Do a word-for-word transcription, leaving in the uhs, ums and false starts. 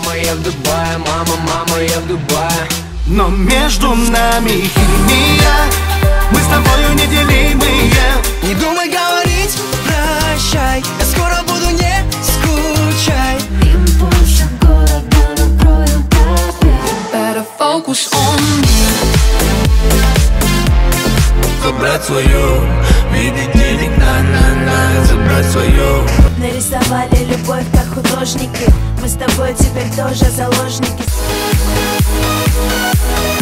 мама, я в Дубае, мама, мама, я в Дубае. Но между нами химия, мы с тобою неделимые. Не думай говорить прощай, я скоро буду, не скучай. Мимо больше города накроем опять. Better focus on me. Забрать свою, видеть денег, на-на-на, забрать свою. Нарисовали любовь как художники. Мы с тобой теперь тоже заложники.